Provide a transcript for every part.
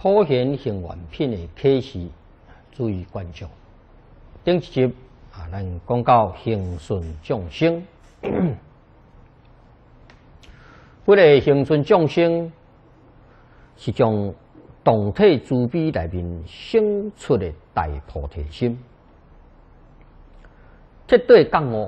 普贤行愿品的启示，注意关注。顶一集咱讲到恒顺众生，这个恒顺众生是从动体慈悲内面生出的大菩提心，绝对觉悟，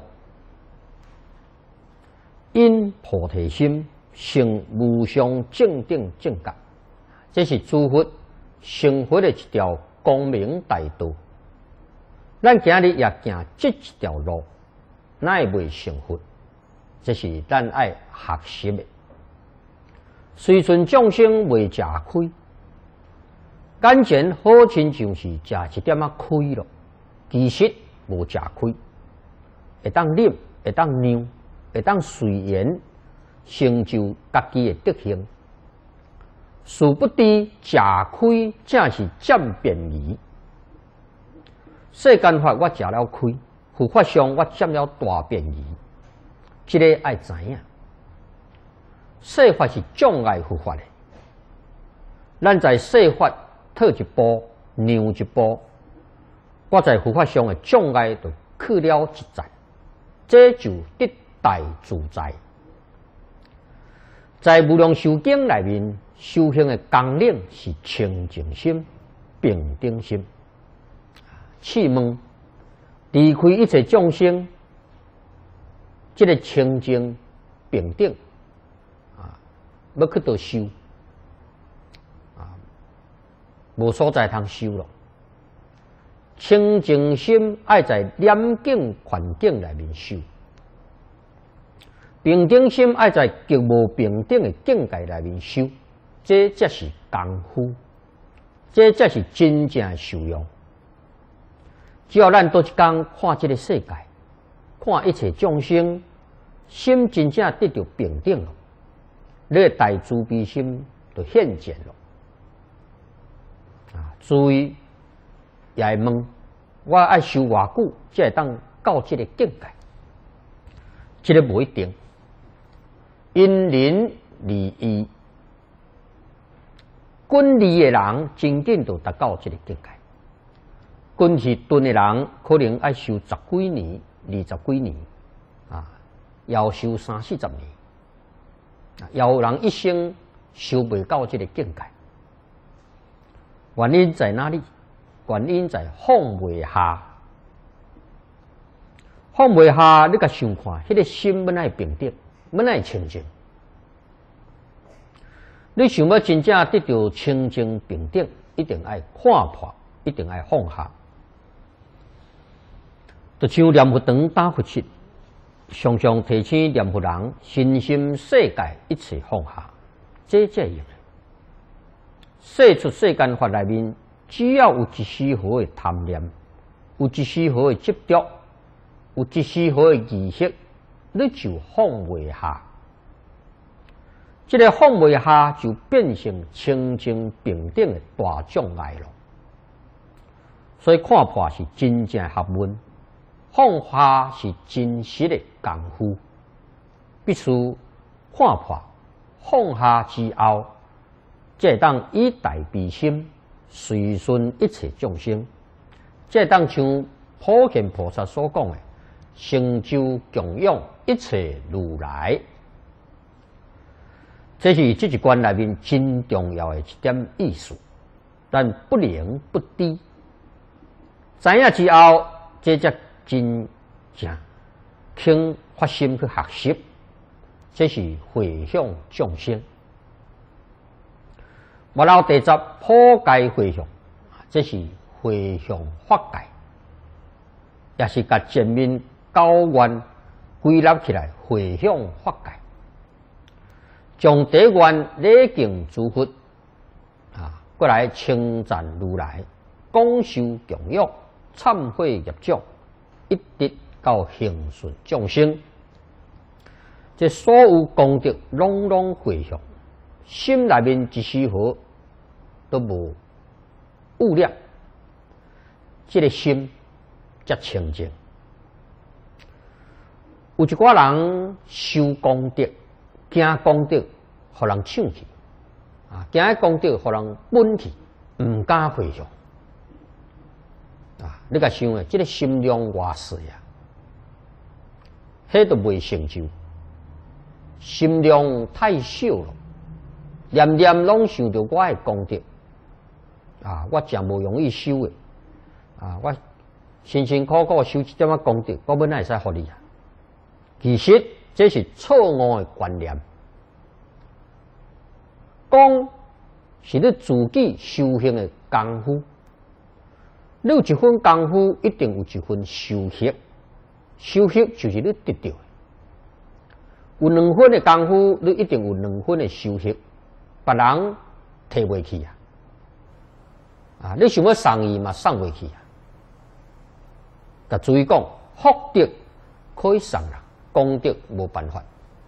因菩提心成无上正等正觉。这是诸佛成佛的一条光明大道。咱今日也行这一条路，乃未成佛，这是咱爱学习的。随顺众生未吃亏，眼前好亲像是食一点仔亏咯，其实无吃亏，会当啉，会当让，会当随缘，成就家己的德行。殊不知吃亏正是占便宜。世间法我吃了亏，佛法上我占了大便宜。这个爱知影，世法是障碍佛法的。咱在世法退一步，让一步，我在佛法上的障碍就去了一站，这就得大自在。在无量寿经内面，修行的纲领是清净心、平等心。试问，离开一切众生，这个清净平等要去到修无所在通修咯。清净心爱在严谨环境内面修。平等心爱在极无平等的境界内面修，这才是功夫，这才是真正受用。只要咱倒一天看这个世界，看一切众生，心真正得到平等了，你的大慈悲心就现前了。注意，也会问我爱修偌久，才会当到这个境界？这个不一定。因人而异，均利的人真紧就达到这个境界。均是钝的人，可能要修10几年、20几年，要修30、40年，也有人一生修未到这个境界。原因在哪里？原因在放未下。放未下，你甲想看，迄个心本来平等。本来清净，你想要真正得到清净平等，一定要看破，一定要放下。就像念佛堂打佛七，常常提醒念佛人身心世界一切放下，这才用。世出世间法内面，只要有一丝毫的贪念，有一丝毫的执着，有一丝毫的意识。你就放未下，这个放未下就变成清净平等的大障碍了。所以看破是真正学问，放下是真实的功夫。必须看破、放下之后，才当以大悲心随顺一切众生，才当像普贤菩萨所讲的。成就供养一切如来，这是这一关内面真重要的一点意思，但不能不知。知影之后，这才真正肯发心去学习，这是回向众生。然后第10普界回向，这是回向法界，也是甲前面高愿归纳起来，回向法界，将第一愿礼敬诸佛，过来称赞如来，广受供养，忏悔业障，一直到恒顺众生。这所有功德，拢拢回向，心内面一丝毫都无污染，这个心才清净。有一寡人修功德，惊功德，互人抢去；惊功德，互人分去。 唔敢回向啊！你甲想诶，这个心量偌细啊，迄都未成就，心量太小了，念念拢想着我诶功德啊！我真无容易修诶啊！我辛辛苦苦修一点仔功德，我本来会使互你啊！其实这是错误诶观念，讲是你自己修行诶功夫。你有一份功夫，一定有一份收获。收获就是你得到的。有2分的功夫，你一定有2分的收获。别人摕袂起啊！啊，你想要送伊嘛，送袂起啊！甲注意讲，福德可以送人，功德无办法。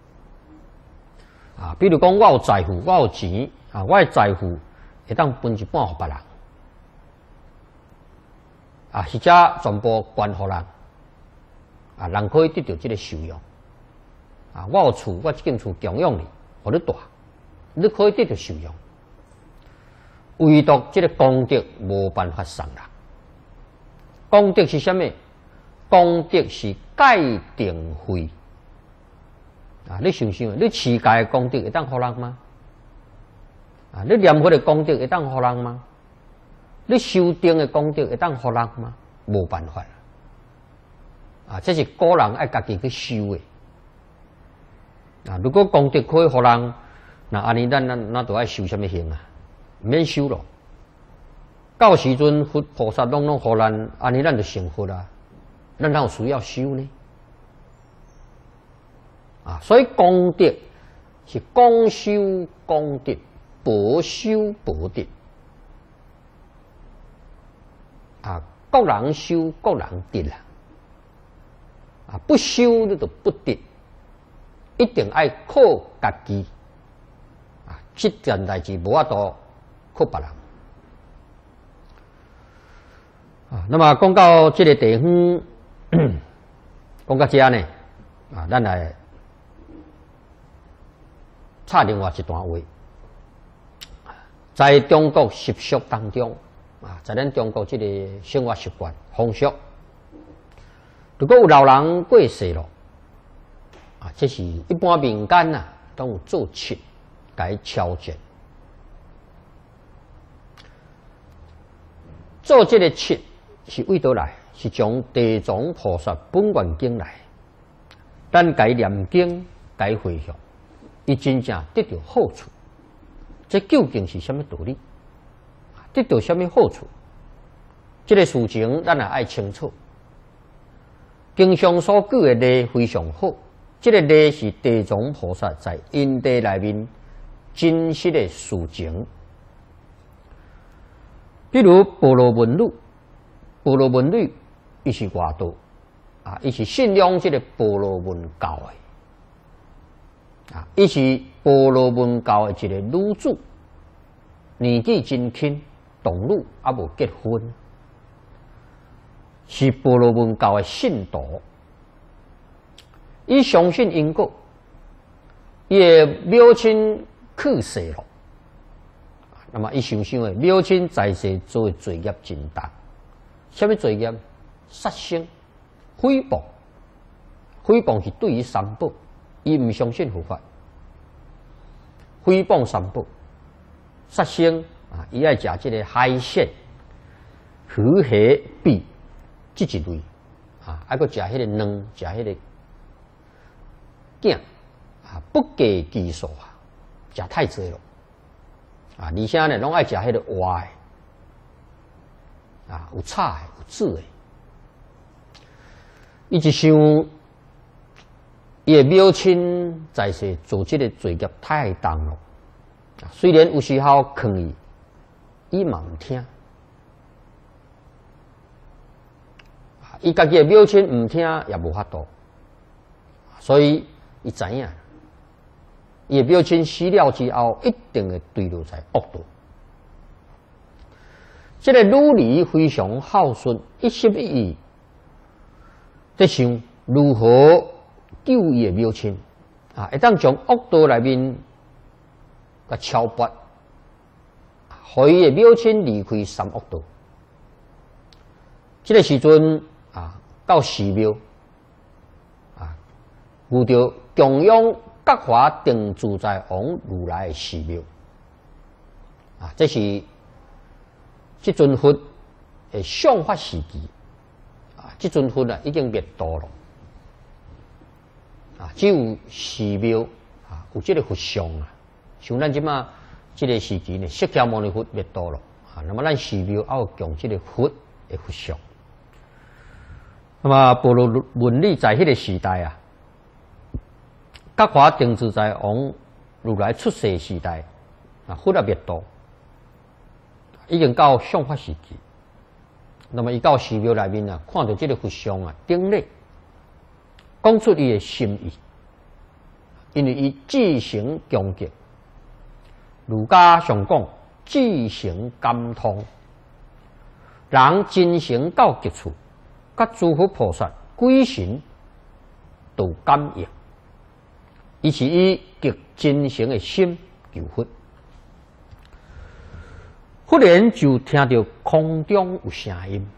啊，比如讲，我有财富，我有钱啊，我的财富会当分一半互别人。啊，或者全部捐互人，啊，人可以得到这个受用。啊，我有厝，我这间厝供养你，互你大，你可以得到受用。唯独这个功德无办法送人。功德是什么？功德是戒定慧。啊，你想想，你持戒的功德会当互人吗？啊，你念佛的功德会当互人吗？你修定的功德会当互人吗？无办法啊！这是个人爱家己去修的啊。如果功德可以互人，那安尼咱就爱修什么行啊？免修咯。到时阵佛菩萨拢互咱，安尼咱就成佛啦。咱哪有需要修呢？啊，所以功德是公修公德，婆修婆德。啊，各人修各人得啦，啊，不修你就不得，一定爱靠家己，啊，这件代志无法度靠别人，啊，那么讲到这个地方，讲到这呢，啊，咱来插另外一段话，在中国习俗当中。啊，在咱中国这个生活习惯风俗，如果有老人过世了，啊，这是一般民间呐，都有做七，该敲节。做这个七是为倒来，是从地藏菩萨本愿经来，咱该念经，该回向，伊真正得到好处。这究竟是什么道理？得到什么好处？这个事情咱也爱清楚。经上所举的例非常好，这个例是地藏菩萨在因地内面真实的事情。比如婆罗门女，婆罗门女伊是外道啊，伊是信仰这个婆罗门教的啊，伊是婆罗门教的一个女子，年纪真轻。童女还无结婚，是婆罗门教的信徒。伊相信因果，伊的母亲去世了，那么伊想想的母亲在世做的罪业真大。什么罪业？杀生、诽谤。诽谤是对于三宝，伊唔相信佛法。诽谤三宝，杀生。啊，伊爱食这个海鲜、鱼虾鳖这一类啊，还佫食迄个卵，食迄个囝啊，不计其数啊，食太济了啊！而且呢，拢爱食迄个活的啊，有炒的，有煮的。伊一想，伊的母亲在世做这个罪业太重了啊，虽然有时候劝伊。伊嘛唔听，伊家己的母亲唔听也无法度，所以伊知影，伊的母亲死了之后，一定会坠落在恶道。这个女儿非常孝顺，一心一意在想如何救伊的母亲啊，会当从恶道内面甲敲拔。 互伊的母亲离开三恶道。这个时阵到寺庙遇到供养觉华定自在王如来的寺庙这是这尊佛的相法时期这尊佛已经灭度了只有寺庙有这个佛像像咱即马这个时期呢，释迦牟尼佛灭度了那么咱寺庙要供这个佛的佛像。那么般若文理在迄个时代觉华定自在王如来出世时代佛灭度，已经到相法时期。那么伊到寺庙内面看到这个佛像顶礼，讲出伊的心意，因为伊至诚恭敬。儒家上讲，至诚感通，人真诚到极处，甲诸佛菩萨、鬼神都感应。伊是以极真诚的心求佛。忽然就听到空中有声音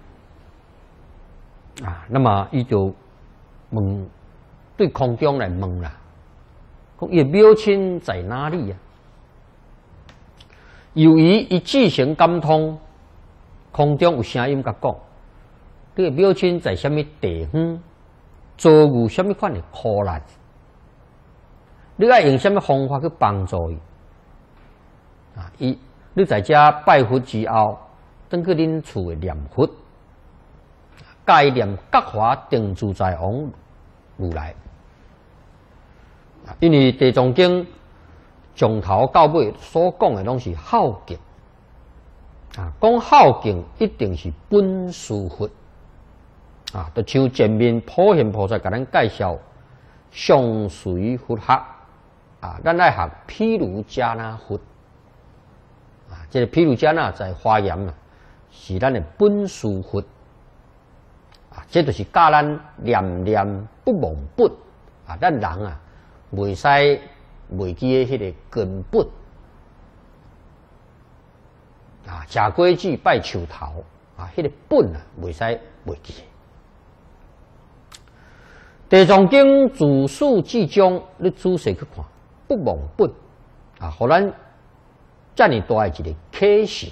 那么伊就问，对空中来问啦，讲伊母亲在哪里由于伊至诚感通，空中有声音甲讲，你的母亲在什么地方，遭遇什么款的苦难，你要用什么方法去帮助伊你在这拜佛之后，等去恁厝的念佛，戒念觉华定自在王如来。因为地藏经从头到尾所讲的拢是孝敬讲孝敬一定是本师佛就像前面普贤菩萨甲咱介绍相随佛学咱爱学毗卢遮那佛这个毗卢遮那在华严是咱的本师佛这就是教咱念念不忘本咱人袂使袂记的迄个根本吃果子拜树头迄个本袂使袂记。地藏经自始至终，你仔细去看，不忘本互咱遮尔大的一个启示。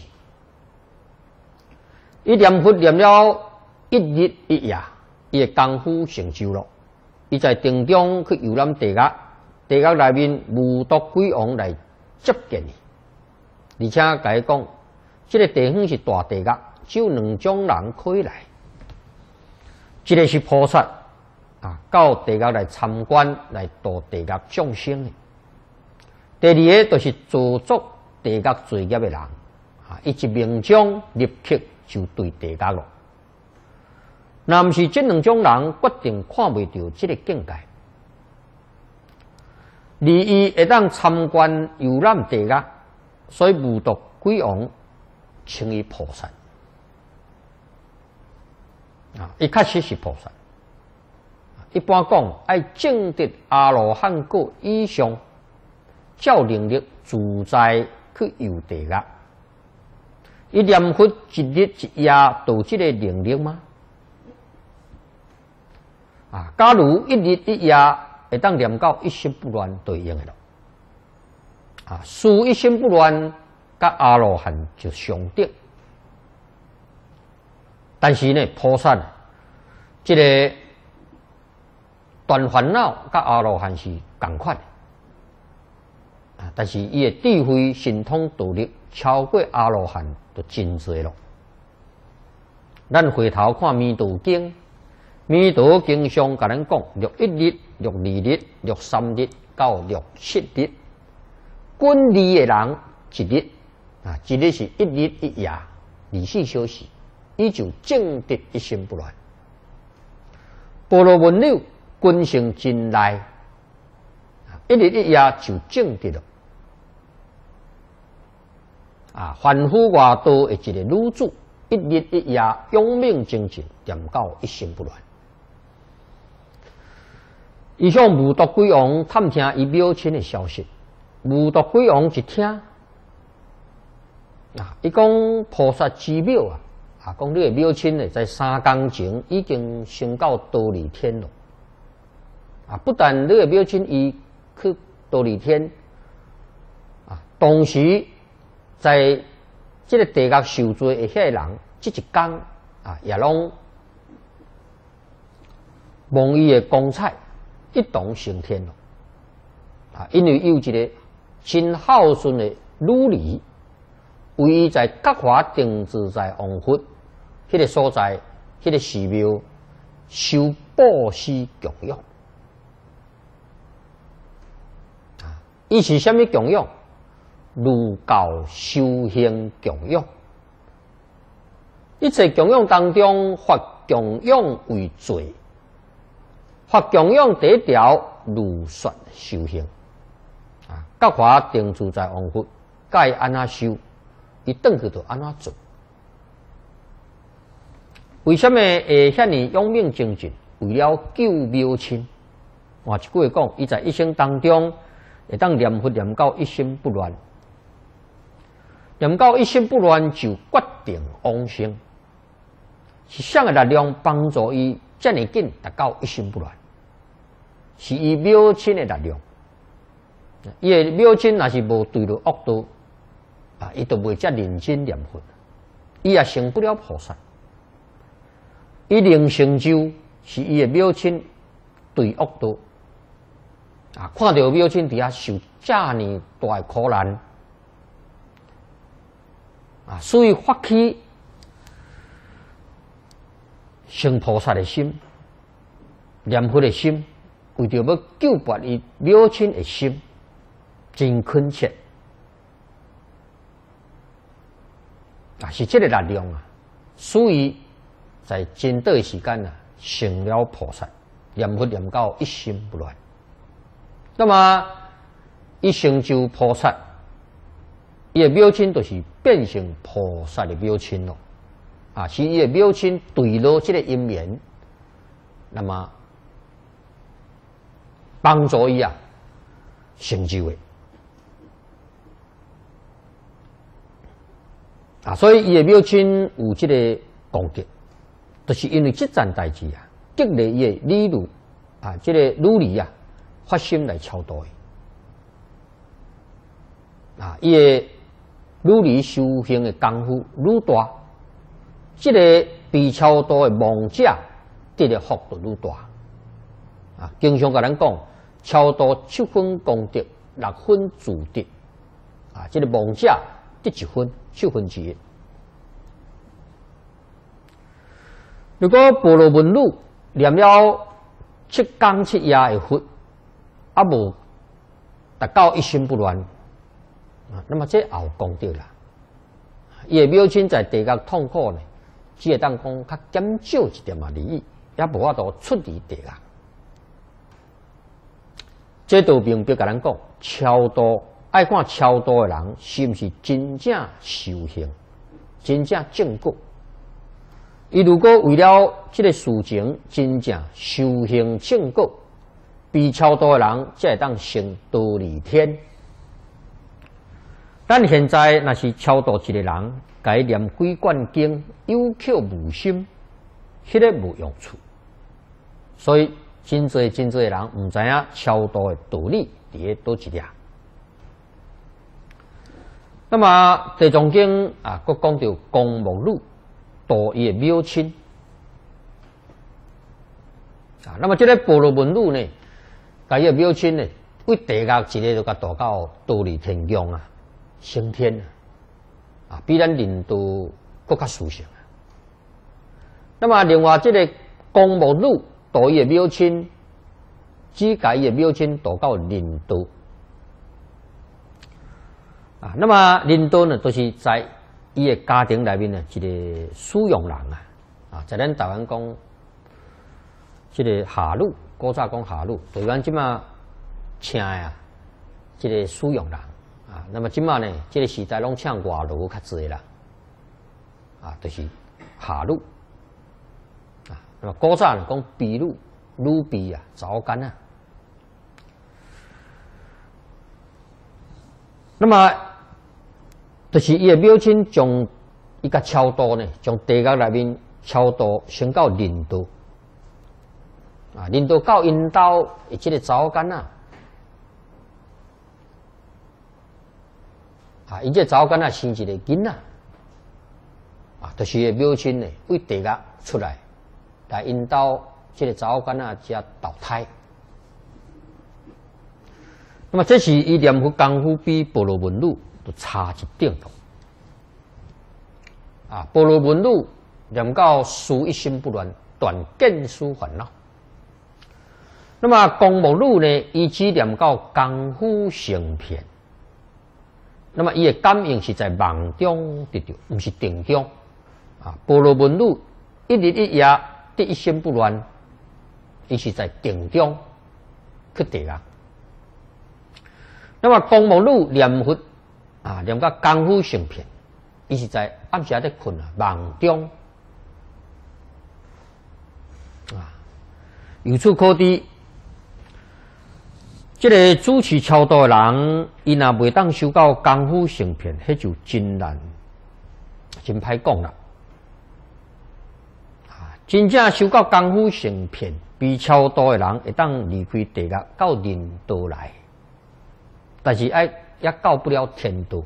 伊念佛念了一日一夜，伊的功夫成就了。伊在定中去游览地狱，地狱内面无毒鬼王来接见伊，而且甲伊讲，这个地方是大地狱，只有两种人可以来，一个是菩萨到地狱来参观来度地狱众生的；第二个就是做足地狱罪业的人伊一命中立刻就对地狱了。若毋是这两种人决定看袂到这个境界，而伊会当参观游览地狱，所以无毒鬼王称伊菩萨伊确实是菩萨。一般讲，爱证得阿罗汉果以上，照能力自在去游地狱。伊念佛一日一夜，有这个能力吗？假如一日一夜会当念到一心不乱，就用的了。事一心不乱，甲阿罗汉就相等。但是呢，菩萨这个断烦恼，甲阿罗汉是同款的。但是伊的智慧、神通、道力超过阿罗汉，就真多了。咱回头看《弥陀经》。弥陀经上甲咱讲，61日、62日、63日到67日，均利的人一日一日是一日一夜24小时，伊就证得一心不乱。般若文流均成真来，一日一夜就证得了。凡夫外道的一个女子，一日一夜永命精进，念到一心不乱。伊向无毒鬼王探听伊母亲的消息，无毒鬼王一听， 伊讲菩萨之庙讲你的庙亲呢，在3天前已经升到忉利天了。不但你的庙亲伊去忉利天，同时在这个地狱受罪的遐人，这一天也拢蒙伊的光彩一同升天了。因为有一个真孝顺的女儿，为伊在觉华定自在王佛迄个所在，迄个寺庙受布施供养。伊是虾米供养？儒教修行供养。一切供养当中，法供养为最，法供养第一条，儒说修行。觉华定自在王佛，该安怎修，伊转去就安怎做。为什么会遐尼勇猛精进？为了救庙亲。换一句话讲，伊在一生当中会当念佛念到一心不乱，念到一心不乱就决定往生。是啥个力量帮助伊遮尔紧达到一心不乱？是伊庙亲的力量。伊的庙亲若是无对了恶道，伊就袂遮认真念佛，伊也成不了菩萨。伊能成就是伊的庙亲对恶道，看到庙亲伫遐受遮尔大的苦难，所以发起成菩萨的心、念佛的心，为着要救拔伊庙亲的心。真恳切，是这个力量所以在真短的时间成了菩萨，念佛念到一心不乱。那么一成就菩萨，伊的庙亲就是变成菩萨的庙亲咯。是伊的庙亲对了这个因缘，那么帮助伊成就的。所以伊的庙亲有这个功德，就是因为这件代志激励伊的女女这个女儿发心来超度伊。伊的女儿修行的功夫愈大，这个被超度的亡者得的福就愈大。经常甲咱讲，超度7分功德，6分自得。这个亡者得1分，7分之一。如果般若文女念了7天7夜的佛，无达到一心不乱，那么这也有功德啦。伊的庙亲在地狱痛苦呢，只会当讲较减少一点利益，也无法度出离地狱。这道明白甲咱讲，超度爱看超度的人是毋是真正修行，真正正果。伊如果为了这个事情真正修行正果，被超度的人才会当升忉利天。咱现在若是超度一个人，甲伊念几贯经，有口无心，迄个无用处。所以真侪人毋知影超度的道理伫咧倒一俩。那么地藏经佫讲到公木女度伊的庙亲那么这个般若文女呢，甲伊的庙亲呢，为地狱一个就甲度到忉利天宫升天比咱人道佫较殊胜。那么另外这个公木女度伊的庙亲，只甲伊的庙亲度到人道那么人道呢，就是在伊的家庭内面一个使用人在咱台湾讲，这个下女，古早讲下女，台湾即马请这个使用人那么即马呢，这个时代拢请外劳较济啦就是下女那么古早讲婢女，女婢查某干那么就是伊的庙亲将伊甲超度呢，将地狱内面超度升到人道。啊，人道到因兜的即个查某囡仔，啊，伊这查某囡仔生一个囡仔，啊，就是伊庙亲呢为地狱出来，来因兜即个查某囡仔遮投胎。那么这是伊念佛功夫比婆罗门女都差一点咯。啊，婆罗门女念到事一心不乱，断见思烦恼。那么公母女呢，伊只念到功夫成片。那么伊的感应是在梦中得到，不是定中。啊，婆罗门女一日一夜得一心不乱，伊是在定中去得啊。那么公母女念佛啊，念到功夫成片，伊是在暗时在困啊，梦中啊。由此可知，这个主持超度的人，伊若未当修到功夫成片，迄就真难，真歹讲啦。啊，真正修到功夫成片，被超度的人会当离开地狱到人道来。但是也到不了天道，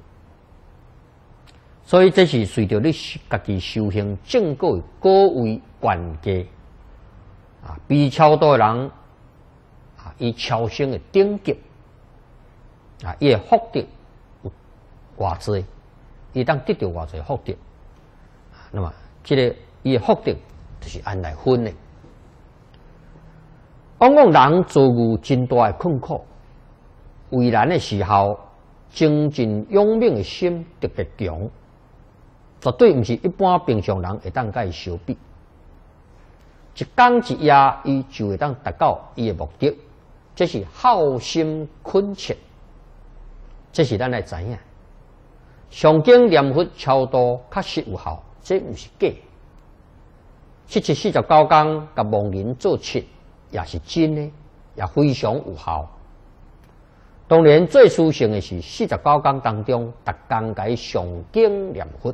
所以这是随着你家己修行正果的果位关系啊，被超度的人啊，伊超生的等级啊，伊的福德有偌济，伊当得到偌济福德啊，那么这个伊的福德就是按来分的。往往人遭遇真大的困苦。为难的时候，精进勇猛的心特别强，绝对不是一般平常人会当甲伊相比。一天一夜，伊就会当达到伊的目的，这是好心恳切，这是咱来知影。上经念佛超度确实有效，这不是假。749天甲亡人做七，也是真的，也非常有效。当然，最殊胜的是49天当中，逐天甲伊上经念佛。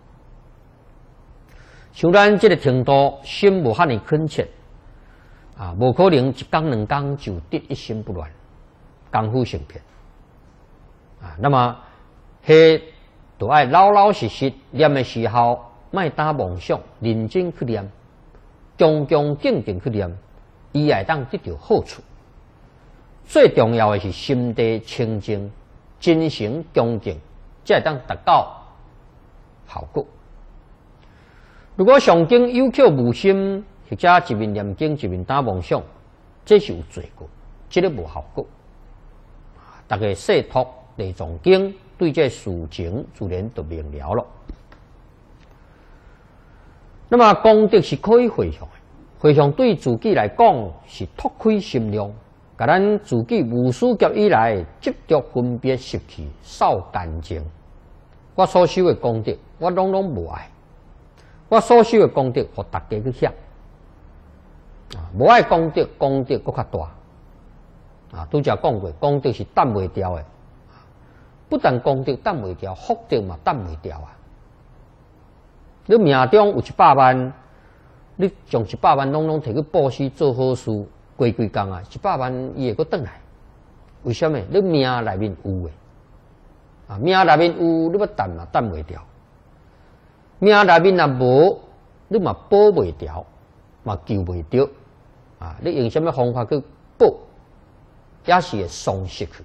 像咱这个程度，心无遐尼恳切啊，无可能一天两天就得一心不乱，功夫成片啊。那么，迄都爱老老实实念的时候，莫打妄想，认真去念，恭恭敬敬去念，伊会当得到好处。最重要的是心地清净，真诚恭敬，才会当达到效果。如果上经有口无心，或者一面念经一面打妄想，这是有罪过，这个无效果。大家细读《地藏经》，对这事情自然就明了了。那么功德是可以回向的，回向对自己来讲是拓开心量。甲咱自己无始劫以来执着分别习气少干净，我所修的功德，我拢无爱；我所修的功德，互大家去享。啊，无爱功德，功德搁较大。啊，拄则讲过，功德是担袂掉的。不但功德担袂掉，福德嘛担袂掉啊！你命中有100万，你将100万拢摕去布施做好事。规工啊，100万伊会阁转来，为什么？你命内面有诶，啊，命内面有，你要担嘛担袂掉；命内面若无，你嘛保袂掉，嘛救袂着。啊，你用什么方法去保，也是会丧失去。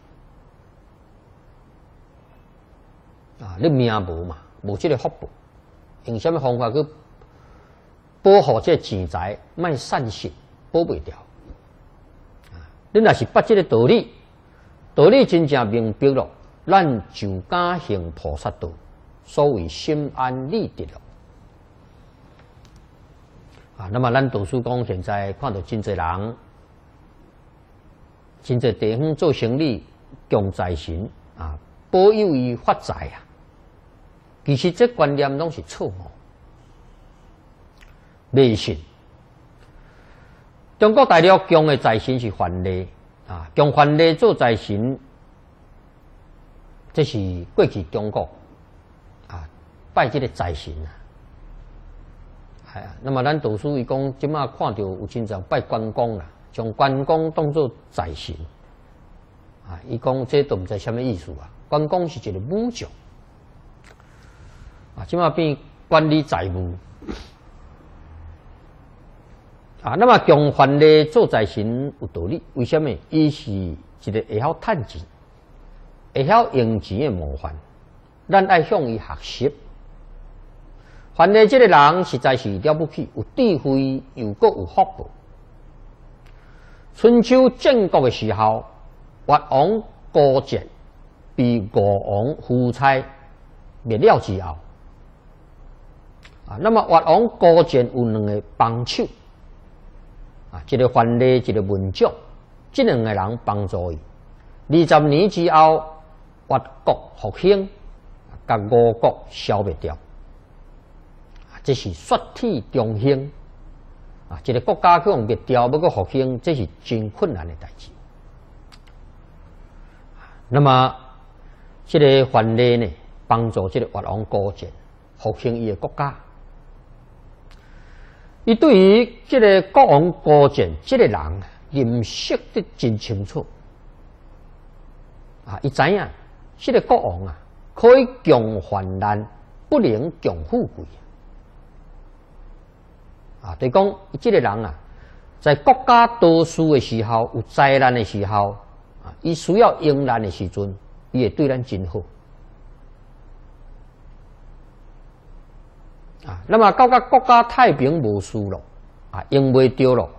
啊，你命无嘛，无这个福报，用什么方法去保护这钱财，莫散失，保袂掉。你若是捌这个道理，道理真正明白了，咱就敢行菩萨道，所谓心安理得了。啊，那么咱读书讲，现在看到真侪人，真侪地方做生意，强财神啊，保佑伊发财啊。其实这观念拢是错误，迷信。中国大陆供的财神是梵力啊，供梵力做财神，这是过去中国拜这个财神啊。系啊，那么咱读书伊讲，即马看到有真正拜关公啦，将关公当作财神啊。伊讲这都毋知什么意思啊。关公是一个武将啊，即马变管理财务啊。那么将范蠡做财神有道理，为什么？伊是一个会晓趁钱、会晓用钱的模范，咱爱向伊学习。范蠡这个人实在是了不起，有智慧又阁有福报。春秋战国的时候，越王高渐被吴王夫差灭了之后，啊，那么越王高渐有两个帮手，啊，一个范蠡，一个文种，这两个人帮助伊。20年之后，越国复兴，甲吴国消灭掉。这是雪铁重兴啊！一个国家去灭掉，要个复兴，这是真困难的代志。那么，这个范蠡呢，帮助这个越王高渐复兴伊的国家。伊对于这个越王高渐这个人认识得真清楚啊！伊知影这个越王啊，可以强患难，不能强富贵。啊，就是讲，这个人啊，在国家多事的时候，有灾难的时候，啊，伊需要用难的时阵，伊会对咱真好。啊，那么到国家太平无事了，啊，用袂着了，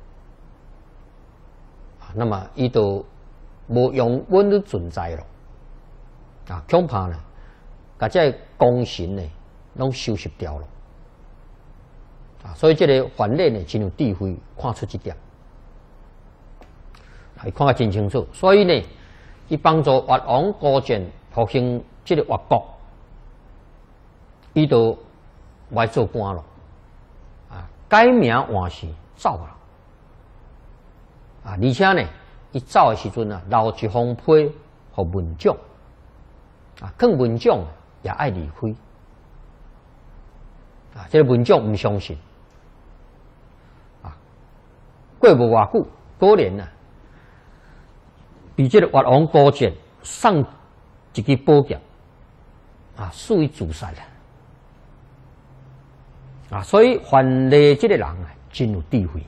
啊，那么伊就无永远的存在了。啊，恐怕呢，把这功臣呢，拢收拾掉了。啊，所以这个范蠡呢，真有智慧，看出这点，还看得真清楚。所以呢，伊帮助越王高渐复兴这个越国，伊就来做官了，啊，改名换姓走了，啊，而且呢，伊走的时阵啊，留一封批给文种，啊，更文种也爱离开，啊，这个文种唔相信。过无偌久，果然啊，比这个越王高渐送一支宝剑，啊，死于自杀了。啊，所以范蠡这个人啊，真有智慧。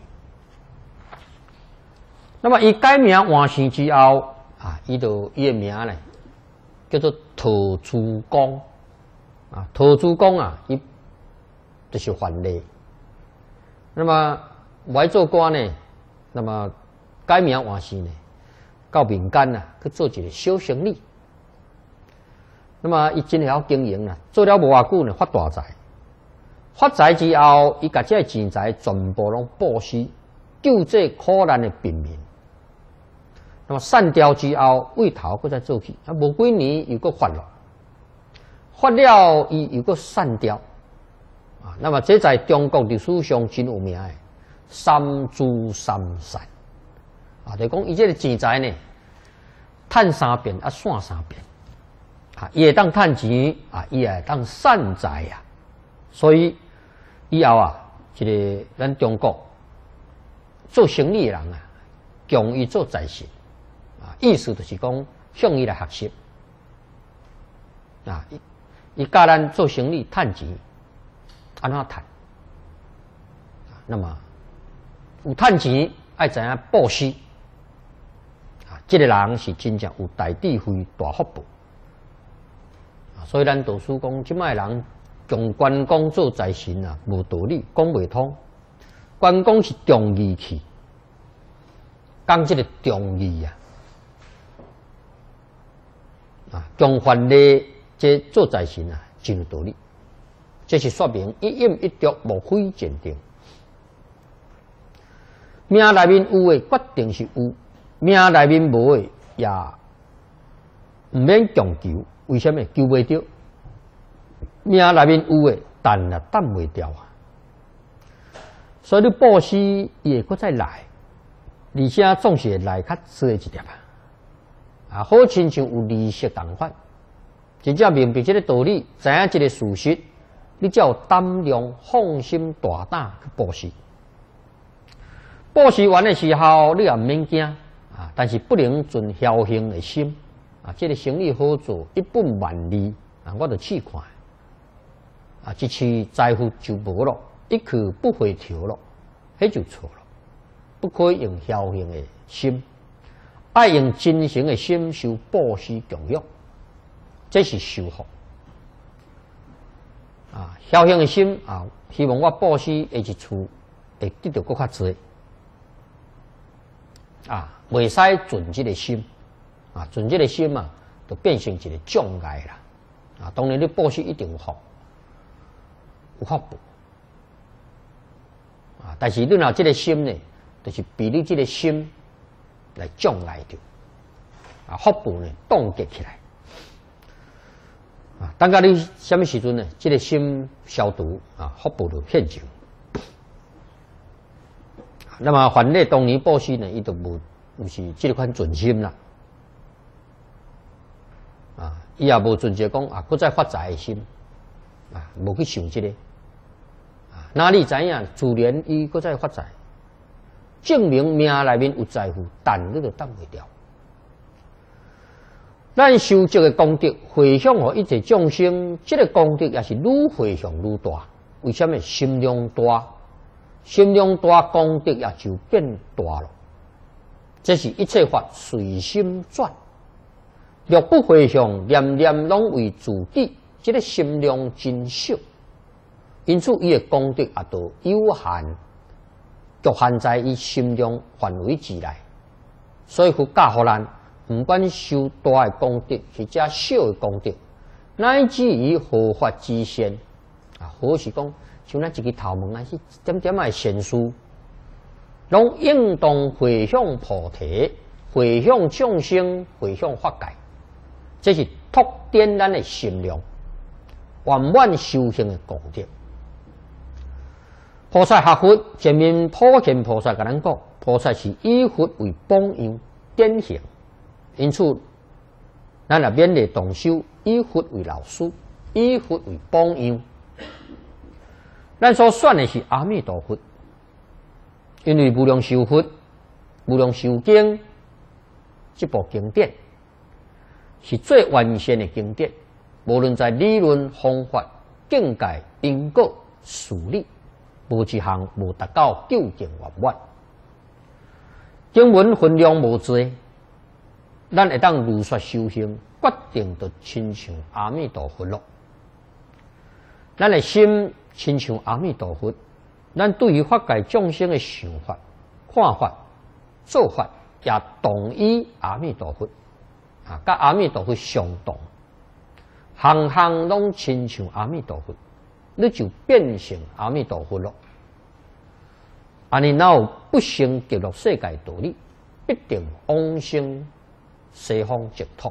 那么伊改名换姓之后，啊，伊的名呢叫做陶朱公，啊，陶朱公啊，伊就是范蠡。那么来做官呢？那么改名换姓呢，到民间呐去做一个小生意。那么伊真晓经营啦，做了无偌久呢，发大财。发财之后，伊把这钱财全部拢布施，救济苦难的平民。那么散掉之后，为头搁再做起，啊，无几年又搁发了，发了伊又搁散掉。啊，那么这在中国历史上真有名的。三珠三散，啊，就讲伊这个钱财呢，趁三遍啊，散三遍，啊，伊会当趁钱啊，伊也会当散财啊，所以以后啊，这个咱中国做生意的人啊，强伊做财神，啊，意思就是讲向伊来学习，啊，伊教咱做生意趁钱，安怎趁？那么有趁钱，爱知影布施，啊，这个人是真正有大智慧、大福报。啊，所以咱读书讲，即摆人用关公做财神啊，无道理，讲袂通。关公是重义气，讲这个重义啊，啊，将范蠡这做财神啊，真有道理。这是说明一饮一啄，无非鉴定。命内面有诶，决定是有；命内面无诶，也毋免强求。为什么？求袂着。命内面有诶，但也等袂掉啊。所以你布施，伊会搁再来，而且总是会来较多一点啊。啊，好亲像有利息同款。 真正明白这个道理，知影这个事实，你才有胆量放心大胆去布施。布施完的时候，你也唔免惊啊，但是不能存侥幸的心啊。这个生意好做，一本万利啊，我就试看啊，一次财富就无了，一去不回头了，那就错了。不可以用侥幸的心，爱用真诚的心受布施供养。这是修福啊！侥幸的心啊，希望我布施下一处会得到更较多啊！袂使存这个心啊，存这个心啊，就变成一个障碍啦啊！当然，你布施一定有福，有福报啊！但是你若这个心呢，就是被你这个心来障碍着啊，福报呢冻结起来。啊，等到你什么时阵呢？这个心消毒啊，福报就现前。那么凡类当年布施呢，伊都无是这款存心啦。啊，伊也无存着讲啊，搁再发财的心啊，无去想这个啊。哪里知影自然伊搁再发财，证明命内面有财富，但你就挡袂掉。咱修这个功德回向予一切众生，这个功德也是愈回向愈大。为什么？心量大，心量大，功德也就变大了。这是一切法随心转，若不回向，念念拢为自己，这个心量真小，因此伊的功德也都有限，局限在伊心量范围之内。所以佛教予咱。不管修大的功德，或者小的功德，乃至于合法之善啊，或是讲像咱一个头毛啊，是点点的善事，拢应当回向菩提，回向众生，回向法界，这是拓展咱的心量，圆满修行的功德。菩萨学佛，前面普贤菩萨甲咱讲，菩萨是以佛为榜样典型。因此，咱也勉励同修以佛为老师，以佛为榜样。咱所选的是阿弥陀佛，因为无量寿佛、无量寿经这部经典是最完善的经典，无论在理论、方法、境界、因果、事理，无一项无达到究竟圆满。经文分量无济。咱会当如说修行，决定就亲像阿弥陀佛咯。咱的心亲像阿弥陀佛，咱对于法界众生的想法、看法、做法，也同于阿弥陀佛啊，甲阿弥陀佛相同，行行拢亲像阿弥陀佛，你就变成阿弥陀佛咯。安尼哪有不生极乐世界道理？必定往生西方净土。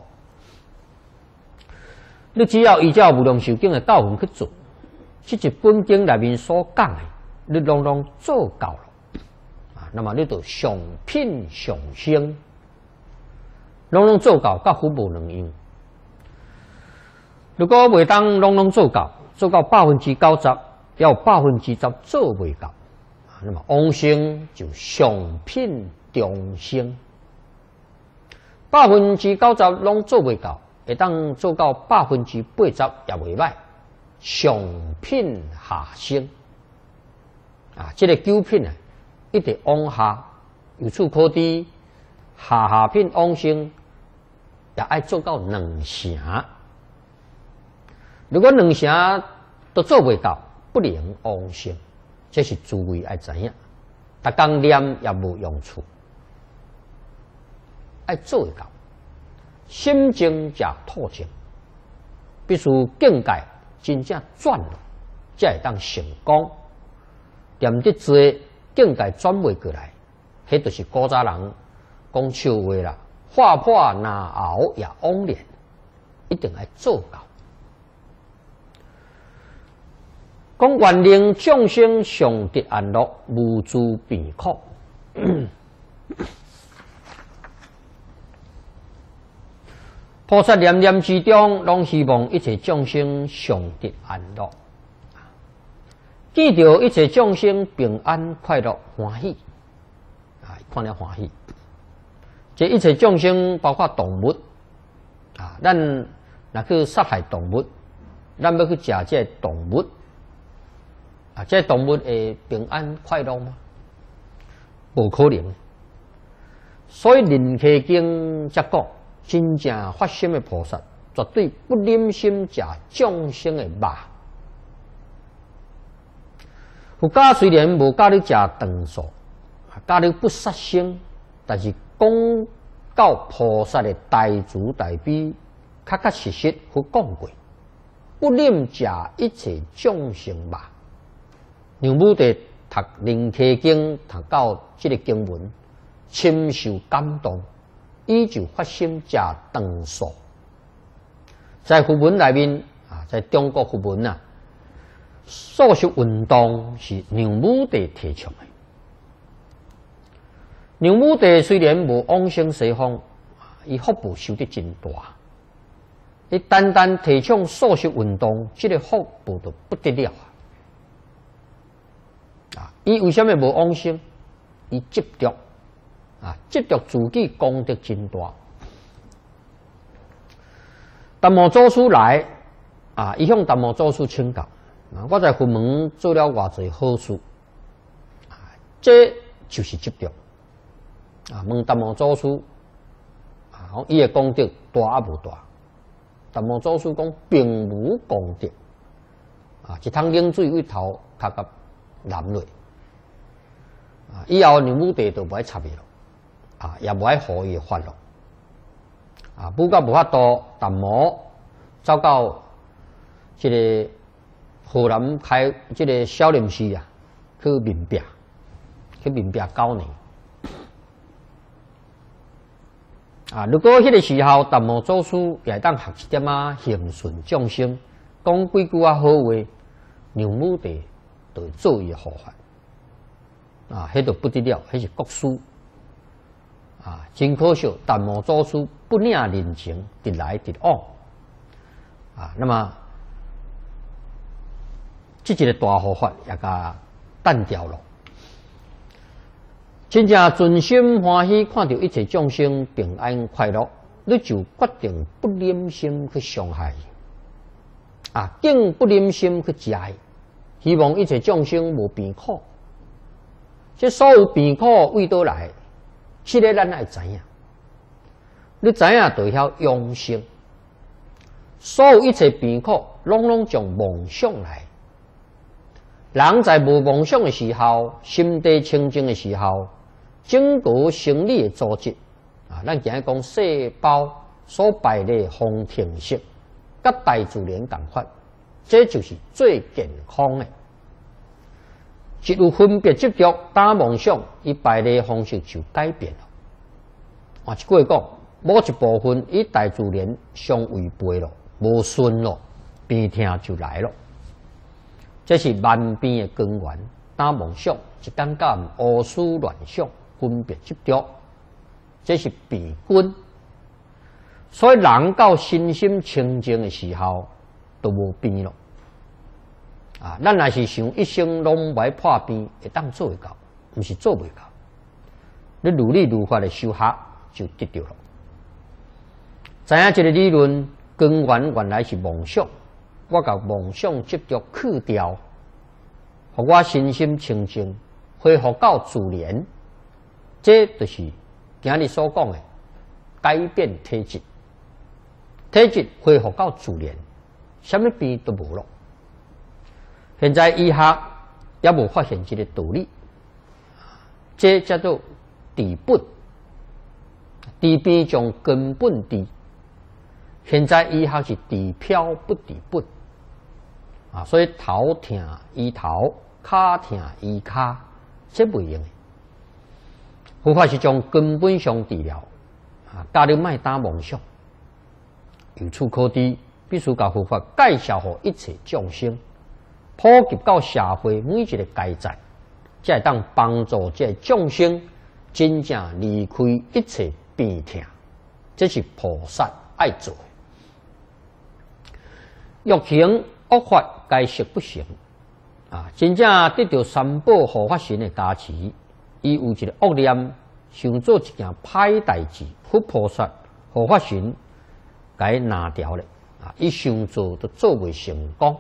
你只要依照无量寿经的教训去做，这一本经内面所讲的，你拢做到了啊，那么你就上品上升，拢做到，甲福无两样。如果袂当拢做到90%，要有10%做袂到，那么往生就上品中升。90%拢做袂到，会当做到80%也袂歹，上品下升啊！这个9品啊，一直往下，由此可知，下品往生也爱做到2成。如果2成都做袂到，不能往生，这是诸位爱知影。逐工念也无用处。爱做会到，心静则土静，必须境界真正转了，才会当成功。念得多，境界转袂过来，迄就是古早人讲笑话啦，画破拿熬也往练，一定爱做到。讲愿令众生常得安乐，无诸病苦。菩菩萨念念之中，拢希望一切众生常得安乐，见到一切众生平安快乐欢喜，看了欢喜。这一切众生包括动物，咱若去杀害动物，咱要去食这动物，这动物会平安快乐吗？无可能。所以《楞伽经》则讲，真正发心的菩萨，绝对不忍心食众生的肉。佛家虽然无教你食长素，教你不杀生，但是讲到菩萨的大慈大悲，确确实实佛讲过，不忍食一切众生肉。杨武帝读《楞伽经》，读到这个经文，深受感动，伊就发心食长素。在佛文内面在中国佛文素食运动是杨武帝提倡的。杨武帝虽然无往生西方，伊福报修得真大。伊单单提倡素食运动，这个福报就不得了伊为什么无往生？伊执着执着自己功德真大。达摩祖师来伊向达摩祖师请教。我在佛门做了偌济好事，这就是执着。问达摩祖师，伊的功德大啊无大？达摩祖师讲，并无功德。一桶冷水为头卡甲淋落，以后杨武帝就无爱插伊咯，也无爱互伊发咯。不过无法度，达摩走到这个河南开这个少林寺去面壁9年。如果迄个时候达摩祖师也当学一点恒顺众生，讲几句好话，杨武帝就做伊护法。迄就不得了，迄是国师。真可惜，达摩祖师不领人情，直来直往。那么这一个大护法也甲淡掉了。真正存心欢喜，看到一切众生平安快乐，你就决定不忍心去伤害伊，更不忍心去食伊，希望一切众生无病苦。这所有病苦为倒来，这个咱爱知影。你知影就晓用心。所有一切病苦，拢从妄想来。人在无妄想的时候，心地清净的时候，整个生理的组织咱今日讲细胞所排列方程式，甲大自然同款，这就是最健康的。一有分别执着打妄想，伊排列方式就改变了。一句话讲，某一部分与大自然相违背了，无顺了，病痛就来了。这是万病的根源。打妄想，一感觉胡思乱想，分别执着，这是病根。所以人到身心清净的时候，都无病了。咱若是想一生拢无爱破病，会当做会到，毋是做袂到。你如理如法的修学，就得到了。知影这个理论根源原来是妄想，我甲妄想执着去掉，互我身心清净，恢复到自然。这就是今日所讲的改变体质，体质恢复到自然，什么病都无了。现在医学也无发现这个道理，这叫做治本，治病从根本治。现在医学是治标不治本，所以头痛医头，脚痛医脚，这袂用的。佛法是从根本上治疗，教你莫打妄想。由此可知，必须把佛法介绍给一切众生。普及到社会每一个阶层，才会当帮助这众生真正离开一切病痛。这是菩萨爱做。欲行恶法，该食不行。真正得到三宝护法神的加持，伊有一个恶念，想做一件歹代志，佛菩萨、护法神该拿掉咧。伊想做都做袂成功。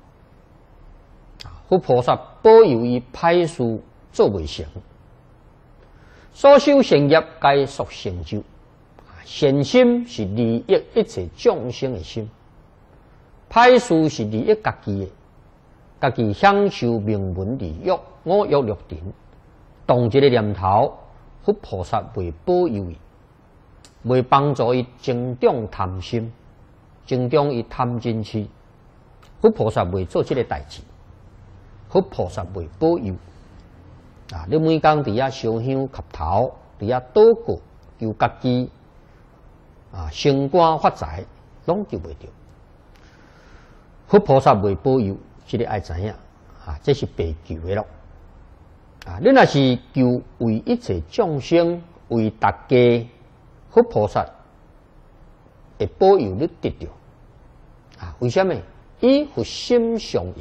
佛菩萨保佑伊歹事做袂成。所修善业该速成就。善心是利益一切众生的心，歹事是利益家己的。家己享受名闻利欲、五欲六尘，动一个念头，佛菩萨会保佑伊，会帮助伊增长贪心，增长伊贪嗔痴。佛菩萨会做这个代志，佛菩萨会保佑。你每工伫遐烧香磕头，伫遐祷告，求家己升官发财，拢救袂着。佛菩萨会保佑。这个爱知影这是白求的咯。你若是求为一切众生，为大家，佛菩萨会保佑你得到。为什么？以佛心相应。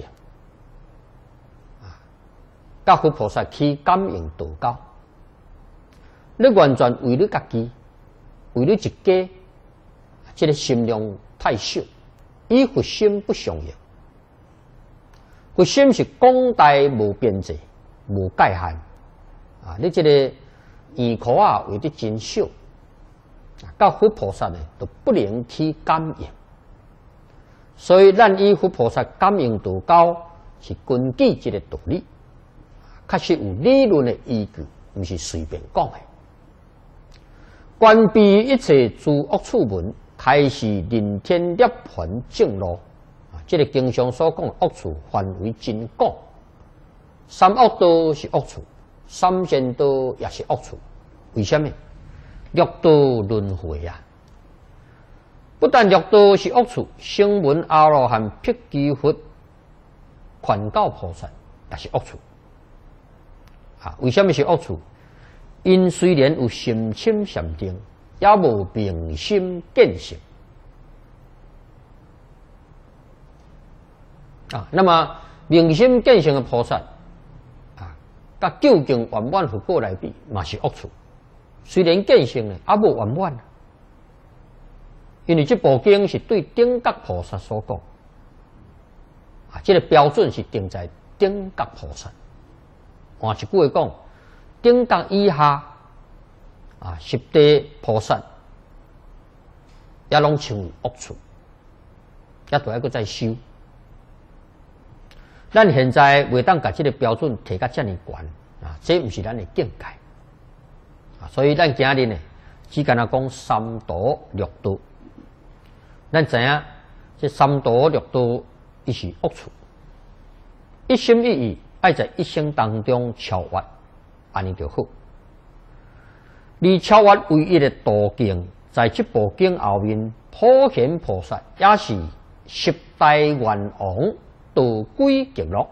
甲佛菩萨去感应道交，你完全为你家己，为你一家，这个心量太小，以佛心不相应。佛心是广大无边际、无界限。你这个圆箍为得真小，到佛菩萨呢都不能去感应。所以，咱以佛菩萨感应道交，是根据这个道理，确实有理论的依据，不是随便讲的。关闭一切诸恶趣闻，开始人天涅槃正路。这个经上所讲的恶趣范围真广，三恶道是恶趣，三善道也是恶趣。为什么？六道轮回啊！不但六道是恶趣，声闻阿罗汉、辟支佛、劝告菩萨也是恶趣。为什么是恶趣？因虽然有心清禅定，也无明心见性。那么明心见性的菩萨，甲究竟圆满佛果来比，嘛是恶趣。虽然见性呢，也无圆满。因为这部经是对顶觉菩萨所讲，这个标准是定在顶觉菩萨。换一句话讲，顶觉以下，十地菩萨，也拢称为恶趣，也都还搁再修。咱现在袂当把这个标准提到这么悬这不是咱的境界所以咱今日呢，只敢讲三道六道。咱知影这三道六道，伊是恶趣，一心一意爱在一生当中超越，安尼就好。而超越唯一的途径，在这部经后面，普贤菩萨也是十大愿王。道归极乐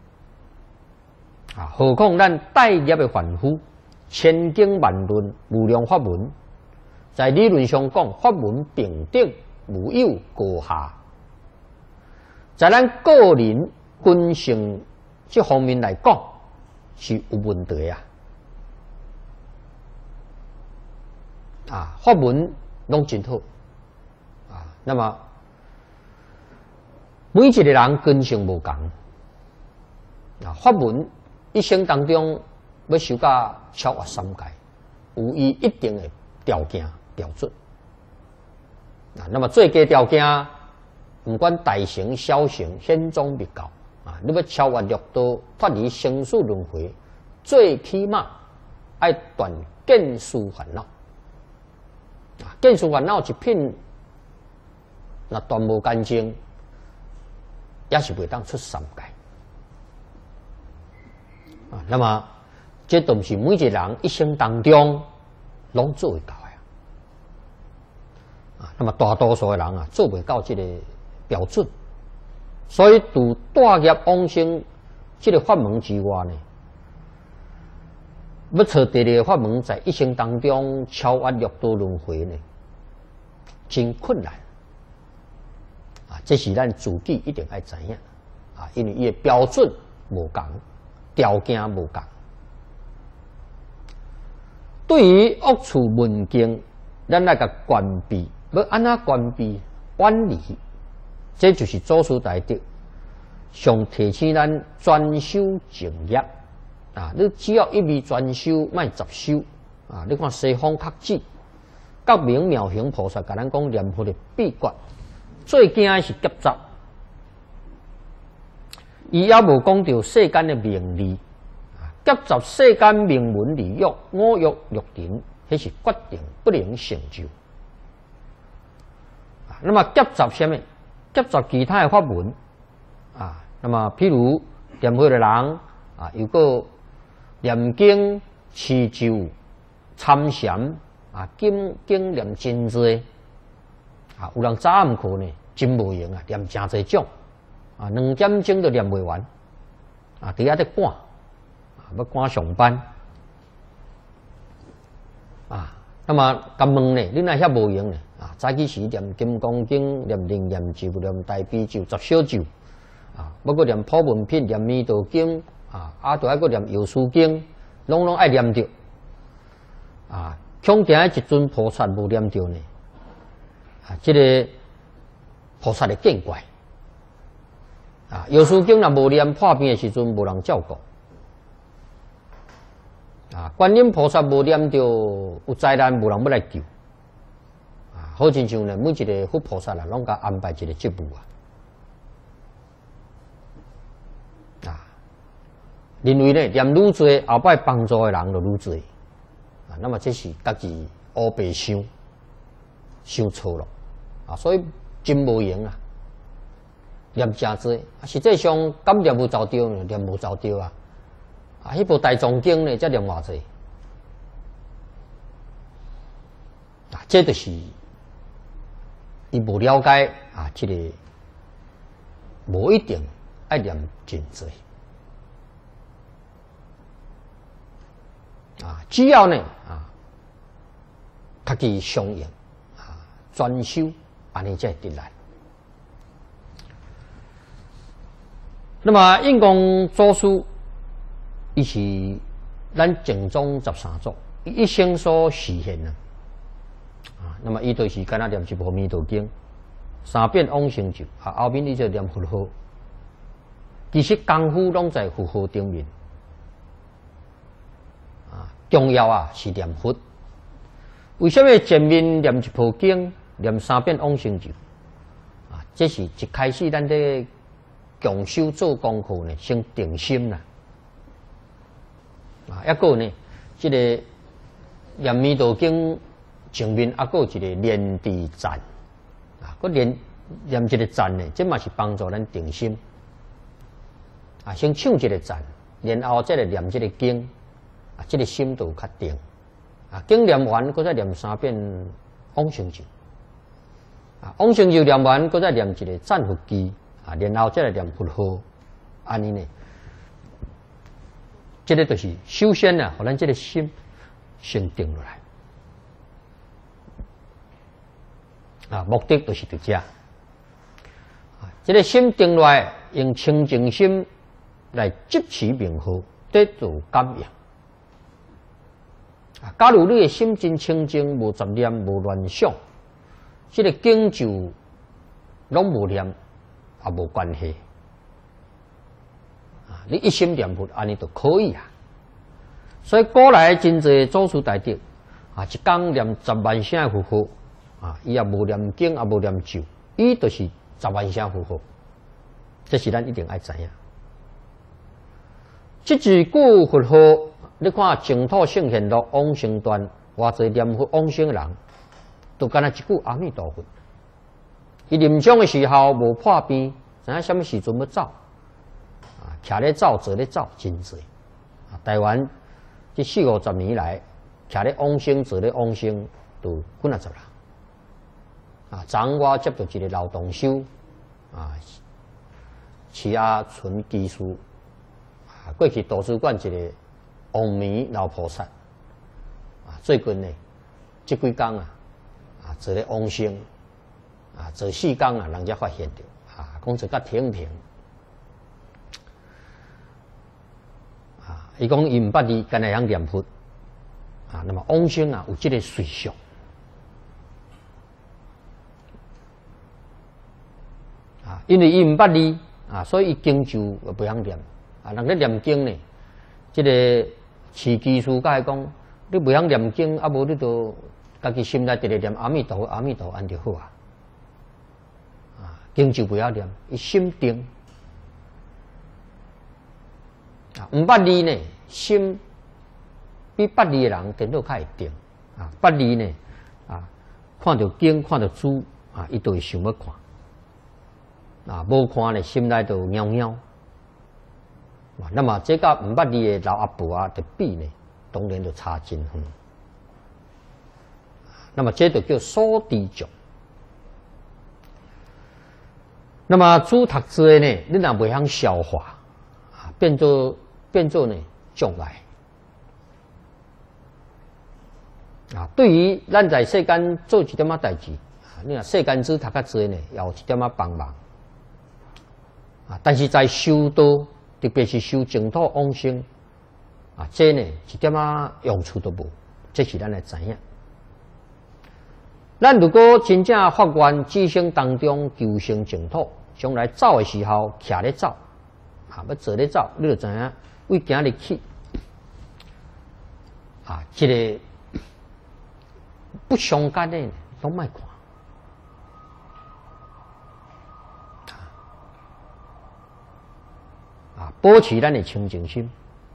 何况咱带业的凡夫，千经万论无量法门，在理论上讲，法门平等，无有高下。在咱个人根性这方面来讲，是有问题法门拢真好那么。每一个人根性无同，法门一生当中要修到超越三界，有伊一定的条件标准。那么最低条件，不管大乘小乘，显宗密教你要超越六道，脱离生死轮回，最起码要断见思烦恼。见思烦恼一品，那断无干净。也是袂当出三界那么这都是每一个人一生当中拢做会到的那么大多数的人做袂到这个标准，所以除大业往生这个法门之外呢，要找第二个法门，在一生当中超越六道轮回呢， 真困难啊！这是咱自己一定要知影啊，因为伊的标准无共，条件无共。对于恶处文经，咱来甲关闭，要安怎关闭？远离，这就是祖师大德上提醒咱专修净业啊！你只要一味专修，莫杂修啊！你看西方刻字，觉明妙行菩萨甲咱讲念佛的秘诀，最惊的是夹杂，伊也无讲到世间的名利，夹杂世间名闻利欲、五欲六尘，迄是决定不能成就。那么夹杂什么？夹杂其他的法门啊。那么譬如念佛的人啊，有个念经、持咒、参禅啊，经念真多啊。有人早暗课呢，真无用啊，念真侪种啊，2点钟都念袂完啊，伫遐在赶啊，要赶上班啊。那么甲问呢，你哪遐无用呢？啊，早起时念金刚经、念灵验咒、念大悲咒、十小咒啊，包括念普门品、念弥陀经啊，都还个念药师经，拢爱念着啊。恐惊一尊菩萨无念着呢，啊，这个菩萨的见怪啊。药师经若无念破病的时阵，无人照顾。啊，观音菩萨无念着有灾难，无人要来救。啊，好亲像呢，每一个佛菩萨啦，拢甲安排一个职务啊。认为呢，念愈多，后摆帮助的人就愈多。啊，那么这是家己乌白想错了啊，所以真无用啊。念真多，实际上敢念无走着呢？念无走着啊。啊，迄部大藏经呢，才念偌济啊，这就是伊无了解啊，这个无一定爱念真多啊，只要呢啊，家己相应啊，专修，安尼才会得来。那么印光祖师。伊是咱正宗13祖，伊一生所实现啊。那么伊就是敢若念一部《弥陀经》，3遍往生咒啊，后面伊就念佛号。其实功夫拢在佛号顶面啊，重要啊是念佛。为什么前面念一部经，念3遍往生咒啊？这是一开始咱在强修做功课呢，先定心啦。啊，还有呢，这个念弥陀经前面还有一个念地赞啊，个念一个赞呢，这嘛是帮助咱定心啊。先唱一个赞，然后再来念这个经啊，这个心就较定啊。经念完，搁再念3遍往生咒啊，往生咒念完，搁再念一个赞佛偈啊，然后再来念佛号，安尼呢。这个就是首先呢，互咱这个心先定落来啊，目的就是伫遮啊。这个心定落来，用清净心来执持名号，得到感应啊。假如你的心真清净，无杂念，无乱想，这个经咒拢无念，也无关系。你一心念佛，安尼就可以啊。所以古来真侪祖师大德啊，一天念10万声佛号啊，伊也无念经，也无念咒，伊就是10万声佛号。这是咱一定爱知影。这一句佛号，你看净土圣贤录往生段，偌侪念佛往生人，都干那一句阿弥陀佛。伊临终的时候无破病，知影什么时阵要走？徛咧走，坐咧走，真多。啊，台湾这40-50年来，徛咧往生，坐咧往生，都几啊十人。啊，昨我接到一个老同修，啊，市阿纯技师，啊，过去图书馆一个王弥老菩萨，啊，最近呢，这几天啊，坐咧往生， 啊，做4天啊，人才发现到啊，讲做甲停停啊，伊讲伊毋捌字，干那样念佛啊，那么往生啊有这个随俗啊，因为伊毋捌字啊，所以伊经就袂晓念啊，人咧念经呢，这个持技术甲伊讲，你袂晓念经，啊无你就家己心内直直念阿弥陀佛，阿弥陀佛安就好啊。啊，经就袂晓念，伊心定啊，毋捌字呢，心比捌字的人颠倒较会定啊。捌字呢啊，看到经，看到书啊，伊都会想要看啊，无看呢，心内就喵喵。那么这个毋捌字的老阿婆啊，就比呢，当然就差真远。那么这就叫所知障。那么主读书的呢，你若袂晓消化啊，变做呢障碍啊。对于咱在世间做一点仔代志啊，你若世间子读较济呢，也有一点仔帮忙啊。但是在修道，特别是修净土往生啊，这呢一点仔用处都无，这是咱来知影。咱如果真正发愿至生当中求生净土，将来走的时候徛咧走，啊，要坐咧走，你就知影为今日起，啊，这个不相干的拢莫看，啊，保持咱的清净心，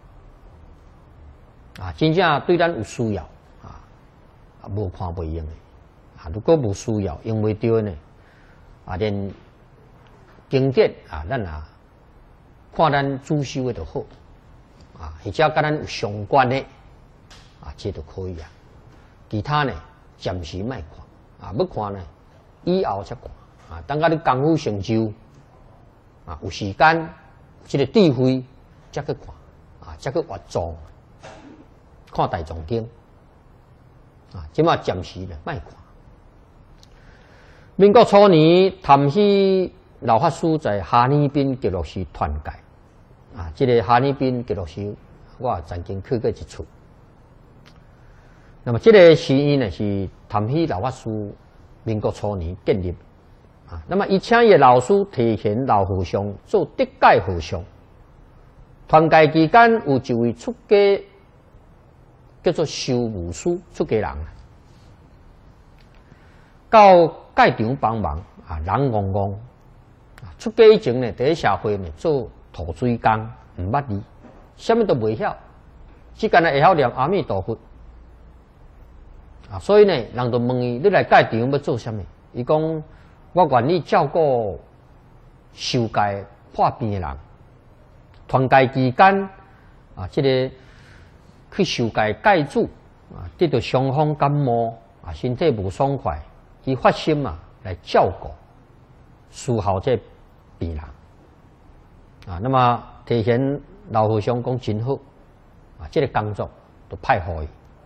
啊，真正对咱有需要，啊，无看袂用的。啊，如果无需要用袂着呢，啊，连经典啊，咱啊看咱主修的就好，啊，或者跟咱有相关的啊，这就可以啊。其他呢，暂时莫看，啊，要看呢，以后才看，啊，等到你功夫成就，啊，有时间，有这个智慧，才去看，啊，才去阅藏，看大藏经，啊，即马暂时呢，莫看。民国初年，潭溪老法师在哈尼滨极乐寺传戒，啊，这个哈尼滨极乐寺，我曾经去过一次。那么这个寺院呢，是潭溪老法师民国初年建立，啊，那么伊请伊老师提前老和尚做德界和尚。传戒期间，有一位出家叫做修武师出家人，到戒场帮忙啊，人戆戆啊，出家以前呢，在社会呢做土水工，毋捌字，什么都袂晓，只干会晓念阿弥陀佛啊。所以呢，人就问伊：你来戒场要做什么？伊讲：我愿意照顾受戒破病的人。传戒期间啊，这个去受戒戒主啊，得到伤风感冒啊，身体无爽快。伊发心啊，来照顾伺候这病人啊。那么提前老和尚讲真好啊，这个工作都派互伊。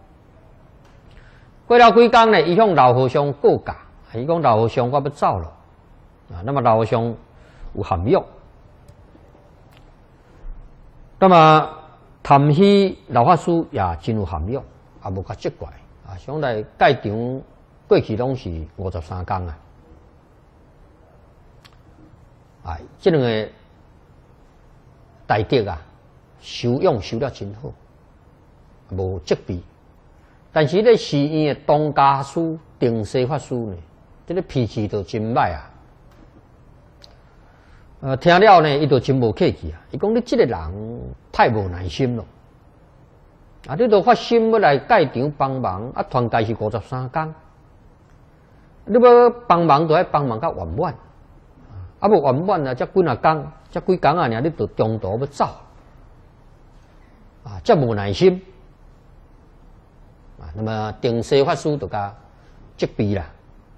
过了几天呢，伊向老和尚告假，伊讲老和尚我要走了啊。那么老和尚有含约，那么潭溪老法师也真有含约，也无甲责怪啊，想来戒场。过去拢是53天啊，啊，这两个大德啊，修养修得真好，无责备。但是咧寺院的当家师定西法师呢，这个脾气就真歹啊。听了呢，伊就真无客气啊。伊讲你这个人太无耐心了，啊，你都发心要来戒场帮忙，啊，传戒是53天。你要帮忙，就要帮忙较圆满，啊，无圆满啊，才几啊天，才几天啊，你就中途要走，啊，才无耐心，啊，那么定西法师就甲责备啦。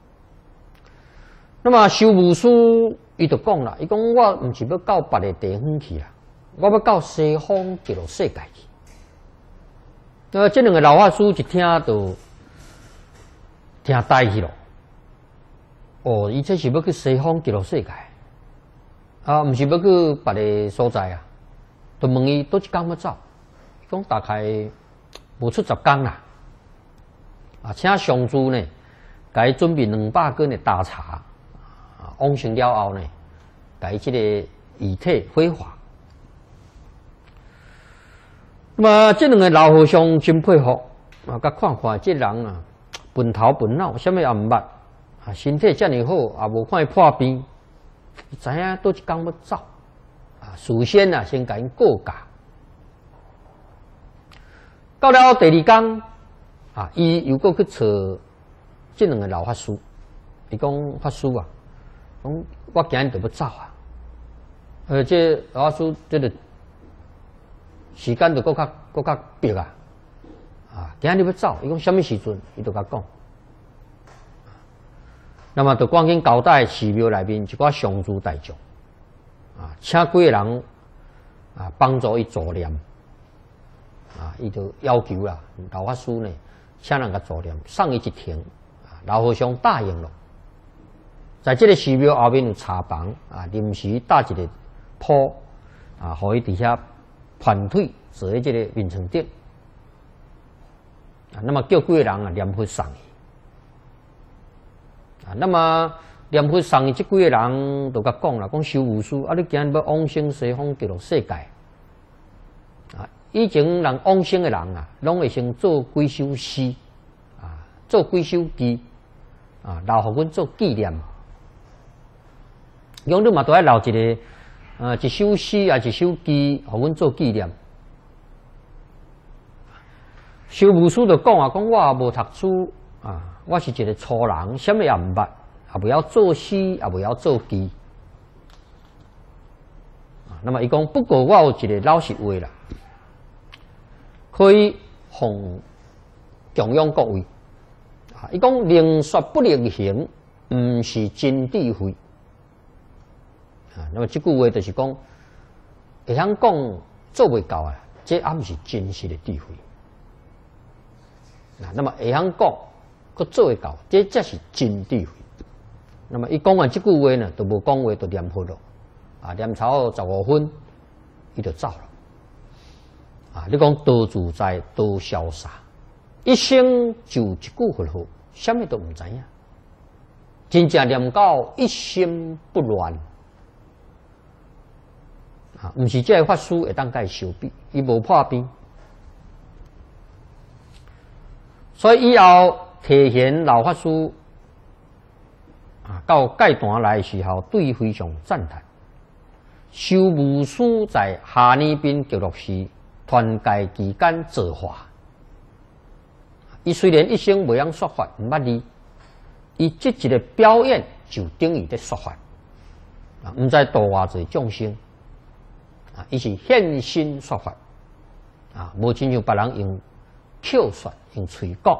那么修武师伊就讲啦，伊讲我毋是要到别个地方去啦，我要到西方极乐世界去。这两个老法师一听就听呆去咯。 哦，伊这是要去西方极乐世界，啊，毋是要去别个所在啊。就问伊倒一天要走，伊讲大概无出10天啦。啊，请上主呢，甲伊准备200斤的大茶，啊，往生了后呢，甲伊这个遗体火化。那么这两个老和尚真佩服啊！甲看看这人啊，笨头笨脑，啥物也毋捌啊，身体遮尔好，也无看伊破病，知影倒一天要走啊。事先啊，先甲因告假。到了第2天啊，伊又搁去找这两个老法师，伊讲法师啊，讲我今日就要走啊，这老法师这个。时间就搁较逼啊！啊，今日要走，伊讲什么时阵，伊就甲讲。那么就赶紧交代寺庙内面一寡上主大众，啊，请几个人啊帮助伊助念，啊，伊就要求啦，老法师呢，请人甲助念，送伊一亭，啊，老和尚答应了。在这个寺庙后面有茶房，啊，临时搭一个铺，啊，互伊伫遐。盘腿坐喺这个眠床顶，啊，那么叫几个人啊念佛送伊，啊，那么念佛送伊这几个人就甲讲啦，讲修武师啊，你今日要往生西方极乐世界，啊，以前人往生的人啊，拢会先做几首诗，啊，做几首偈，啊，留互阮做纪念。讲你嘛都爱留一个。一首诗啊，一首偈，互阮做纪念。修武师就讲啊，讲我也无读书啊，我是一个粗人，什么也毋捌，也不晓做诗，也不晓做偈。那么伊讲，不过我有一个老实话啦，可以奉供养各位。啊，伊讲能说不能行，毋是真智慧。啊，那么这句话就是讲，会晓讲做袂到啊，这也毋是真实的智慧。啊，那么会晓讲，佮做会到，这才是真智慧。那么伊讲完这句话呢，都无讲话，就念佛了。啊，念超15分，伊就走了。啊，你讲多自在，多潇洒，一生就一句佛号，什么都毋知影，真正念到一心不乱。啊，毋是这个法师会当甲伊相比，伊无破病，所以以后提贤老法师啊，到戒坛来的时候，对伊非常赞叹。修武师在下年边极乐寺传戒期间造化，伊虽然一生袂晓说法，毋捌字，伊这一个表演就等于在说法，啊，毋知度偌济众生。啊，伊是现身说法，啊，无亲像别人用口说、用嘴讲，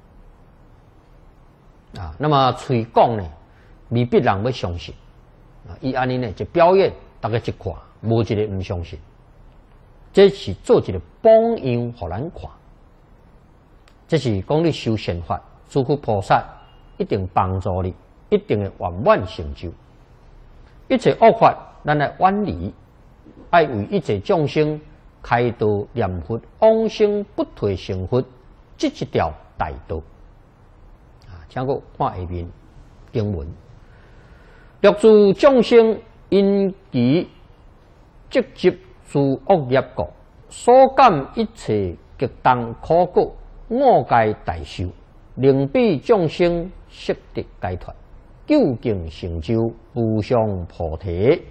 啊，那么嘴讲呢，未必人要相信，啊，伊安尼呢，就表演，大家一看，无一个唔相信，这是做一个榜样，互咱看，这是讲你修善法，诸佛菩萨一定帮助你，一定会圆满成就，一切恶法，咱来远离。爱为一切众生开导念佛，往生不退成佛，这一条大道。啊，请我看下面经文：若诸众生因其积集诸恶业果，所感一切极重苦果，我该大受，令彼众生悉得解脱，究竟成就无上菩提。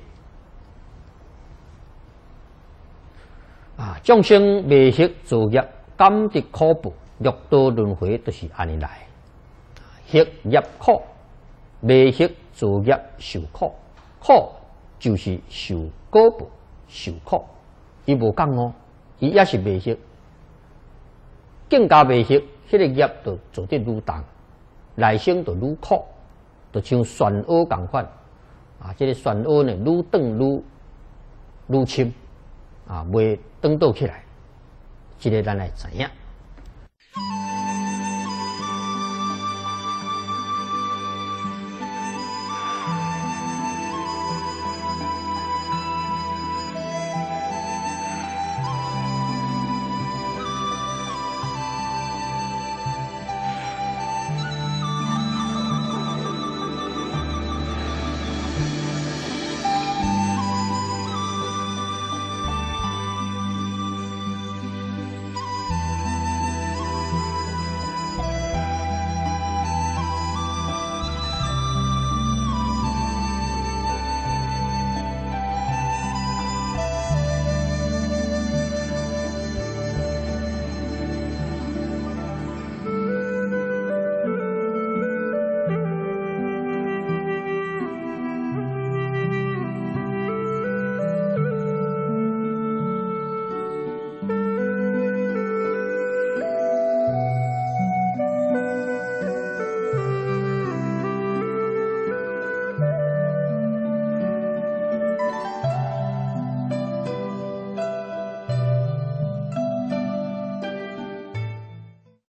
啊，众生未识造业，感得苦报，六道轮回都是安尼来。识业苦，未识造业受苦，苦就是受果报，受苦。伊无讲哦，伊也是未识，更加未识，迄个业就做得愈重，来生就愈苦，就像漩涡共款。啊，这个漩涡呢，愈长愈深。啊，袂转倒起来，这个咱来知影。